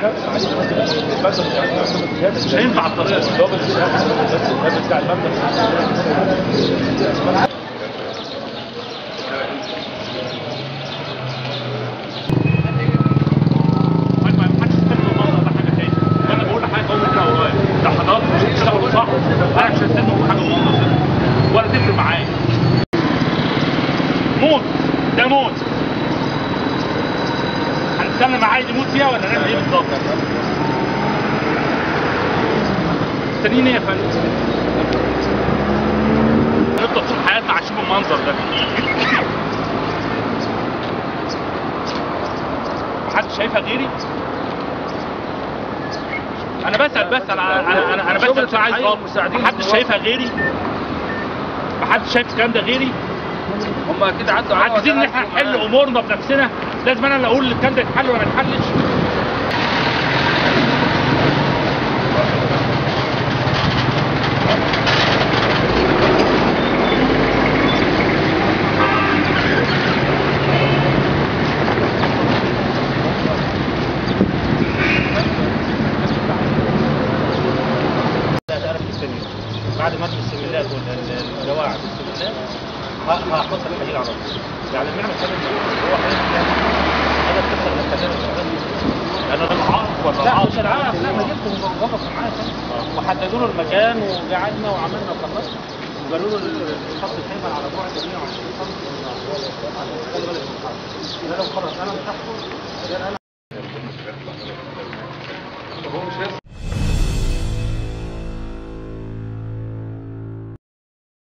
مش هينفع الطريقه دي. بتاع المبنى ولا تفرق معايا. موت ده موت. هنستنى معايا يموت فيها ولا نعمل ايه بالظبط؟ مستنيين ايه يا فندم؟ هنفضل طول حياتنا عايشين بالمنظر ده. محدش شايفها غيري؟ انا بسأل انا بسأل عشان عايز محدش شايفها غيري؟ محدش شايف الكلام ده غيري؟ هم اكيد عدوا عايزين ان احنا نحل امورنا بنفسنا، لازم انا اللي اقول الكلام ده يتحل ولا ما يتحلش؟ بعد ما ارمي السجلات والجواعد والسجلات هحط الحديد على طول. يعني المعنى الكلام هو هذا القصه اللي بتكلمها لانه ده العائق ولا لا مش العائق، لا ما جبته وقف معايا وحددوا له المكان وقعدنا وعملنا وخلصنا وقالوا له الخط الحيمن على بعد 120 سم. خلي بالك من الحرب. ده لو خلص انا مش هحكم.